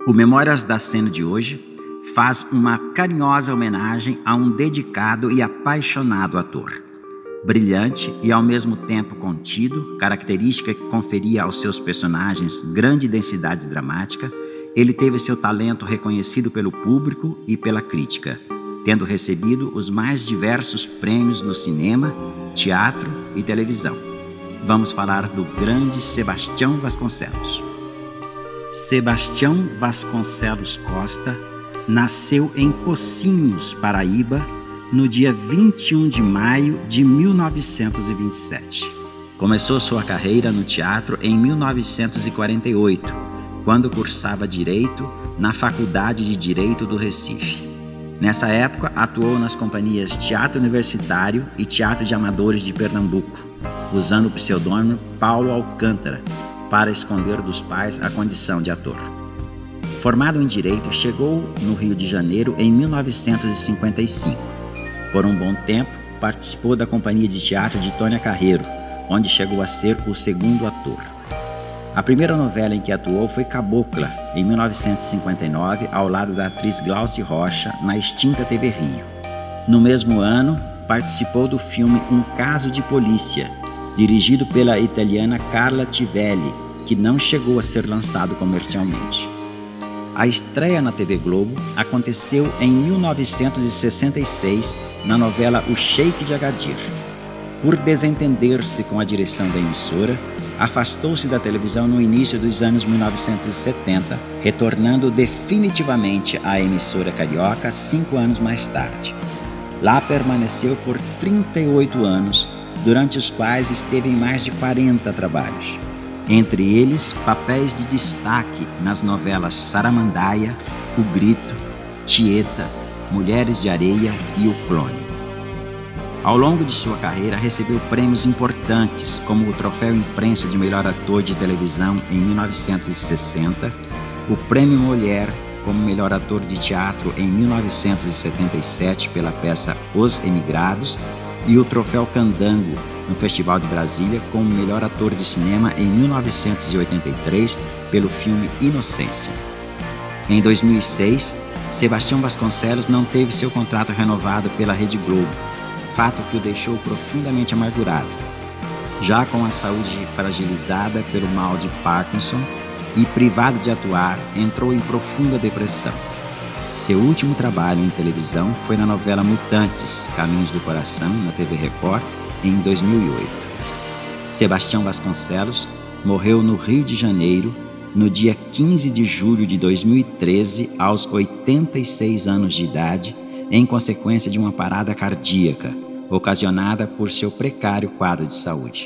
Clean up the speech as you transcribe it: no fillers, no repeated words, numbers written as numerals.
O Memórias da Cena de hoje faz uma carinhosa homenagem a um dedicado e apaixonado ator. Brilhante e ao mesmo tempo contido, característica que conferia aos seus personagens grande densidade dramática, ele teve seu talento reconhecido pelo público e pela crítica, tendo recebido os mais diversos prêmios no cinema, teatro e televisão. Vamos falar do grande Sebastião Vasconcelos. Sebastião Vasconcelos Costa nasceu em Pocinhos, Paraíba, no dia 21 de maio de 1927. Começou sua carreira no teatro em 1948, quando cursava Direito na Faculdade de Direito do Recife. Nessa época, atuou nas companhias Teatro Universitário e Teatro de Amadores de Pernambuco, usando o pseudônimo Paulo Alcântara, para esconder dos pais a condição de ator. Formado em Direito, chegou no Rio de Janeiro em 1955. Por um bom tempo, participou da companhia de teatro de Tônia Carreiro, onde chegou a ser o segundo ator. A primeira novela em que atuou foi Cabocla, em 1959, ao lado da atriz Glauce Rocha, na extinta TV Rio. No mesmo ano, participou do filme Um Caso de Polícia, dirigido pela italiana Carla Tivelli, que não chegou a ser lançado comercialmente. A estreia na TV Globo aconteceu em 1966 na novela O Sheik de Agadir. Por desentender-se com a direção da emissora, afastou-se da televisão no início dos anos 1970, retornando definitivamente à emissora carioca 5 anos mais tarde. Lá permaneceu por 38 anos, durante os quais esteve em mais de 40 trabalhos. Entre eles, papéis de destaque nas novelas Saramandaia, O Grito, Tieta, Mulheres de Areia e O Clone. Ao longo de sua carreira, recebeu prêmios importantes, como o Troféu Imprensa de Melhor Ator de Televisão em 1960, o Prêmio Mulher como Melhor Ator de Teatro em 1977 pela peça Os Emigrados, e o Troféu Candango no Festival de Brasília como melhor ator de cinema em 1983 pelo filme Inocência. Em 2006, Sebastião Vasconcelos não teve seu contrato renovado pela Rede Globo, fato que o deixou profundamente amargurado. Já com a saúde fragilizada pelo mal de Parkinson e privado de atuar, entrou em profunda depressão. Seu último trabalho em televisão foi na novela Mutantes, Caminhos do Coração, na TV Record, em 2008. Sebastião Vasconcelos morreu no Rio de Janeiro, no dia 15 de julho de 2013, aos 86 anos de idade, em consequência de uma parada cardíaca, ocasionada por seu precário quadro de saúde.